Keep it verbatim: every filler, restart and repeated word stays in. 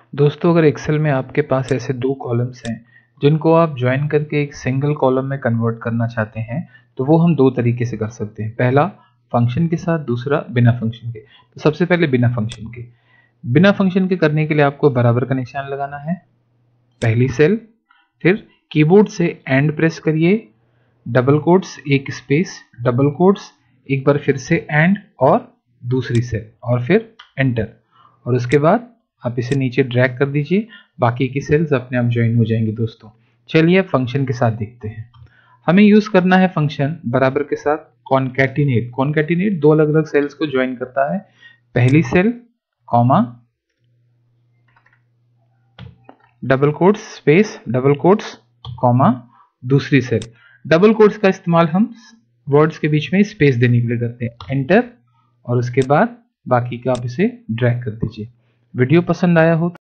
दोस्तों, अगर एक्सेल में आपके पास ऐसे दो कॉलम्स हैं जिनको आप ज्वाइन करके एक सिंगल कॉलम में कन्वर्ट करना चाहते हैं, तो वो हम दो तरीके से कर सकते हैं। पहला फंक्शन के साथ, दूसरा बिना फंक्शन के। तो सबसे पहले बिना फंक्शन के। बिना फंक्शन के करने के लिए आपको बराबर का निशान लगाना है, पहली सेल, फिर कीबोर्ड से एंड प्रेस करिए, डबल कोट्स, एक स्पेस, डबल कोट्स, एक बार फिर से एंड और दूसरी सेल और फिर एंटर। और उसके बाद आप इसे नीचे ड्रैग कर दीजिए, बाकी की सेल्स अपने आप ज्वाइन हो जाएंगी। दोस्तों चलिए अब फंक्शन के साथ देखते हैं। हमें यूज करना है फंक्शन बराबर के साथ कॉन्कैटिनेट। कॉन्कैटिनेट दो अलग अलग सेल्स को ज्वाइन करता है, पहली cell comma, double quotes, space, double quotes, comma, दूसरी सेल। डबल कोट्स का इस्तेमाल हम वर्ड्स के बीच में स्पेस देने के लिए करते हैं, एंटर। और उसके बाद बाकी का आप इसे ड्रैग कर दीजिए। वीडियो पसंद आया हो